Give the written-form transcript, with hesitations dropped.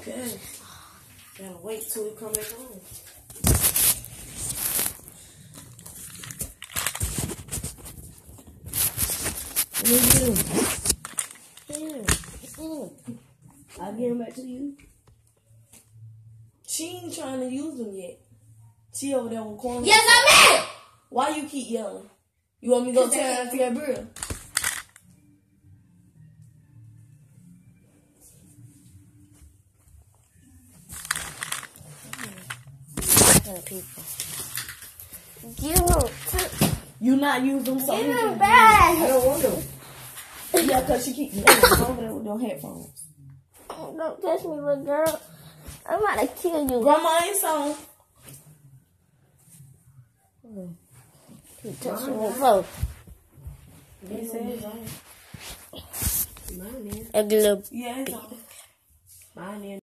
Okay. Gotta wait till we come back home. What do you do? I'll get him back to you. She ain't trying to use them yet. She over there on the corner. Yes, I'm in! Why you keep yelling? You want me to go tear down your grill? People. Give them. You not use them, so Give them back. I don't want them. Yeah, because she keep yelling over there with them headphones. Don't touch me, little girl. I'm about to kill you. Grandma ain't song. You touch me, folks. They said it's on. Mine is. Ugly little. Yeah, it's on. Mine is.